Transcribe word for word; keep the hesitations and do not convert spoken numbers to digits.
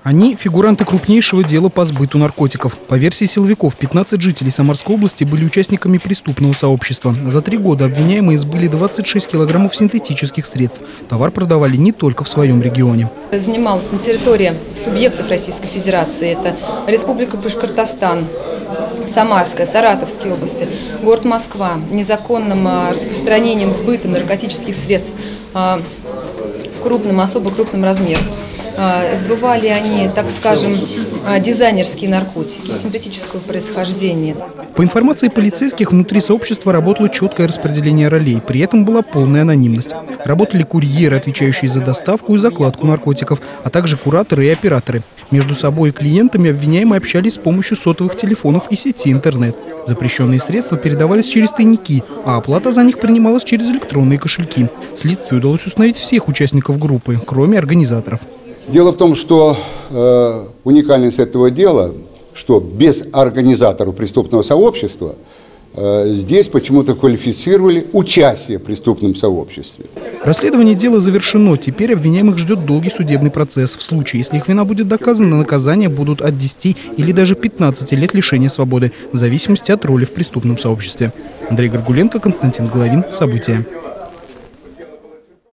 Они – фигуранты крупнейшего дела по сбыту наркотиков. По версии силовиков, пятнадцать жителей Самарской области были участниками преступного сообщества. За три года обвиняемые сбыли двадцать шесть килограммов синтетических средств. Товар продавали не только в своем регионе. Занималась на территории субъектов Российской Федерации. Это Республика Башкортостан, Самарская, Саратовские области, город Москва, незаконным распространением, сбытом наркотических средств в крупном, особо крупном размере. Сбывали они, так скажем, дизайнерские наркотики синтетического происхождения. По информации полицейских, внутри сообщества работало четкое распределение ролей. При этом была полная анонимность. Работали курьеры, отвечающие за доставку и закладку наркотиков, а также кураторы и операторы. Между собой и клиентами обвиняемые общались с помощью сотовых телефонов и сети интернет. Запрещенные средства передавались через тайники, а оплата за них принималась через электронные кошельки. Следствию удалось установить всех участников группы, кроме организаторов. Дело в том, что э, уникальность этого дела, что без организаторов преступного сообщества э, здесь почему-то квалифицировали участие в преступном сообществе. Расследование дела завершено. Теперь обвиняемых ждет долгий судебный процесс. В случае, если их вина будет доказана, наказания будут от десяти или даже пятнадцати лет лишения свободы, в зависимости от роли в преступном сообществе. Андрей Горгуленко, Константин Головин. События.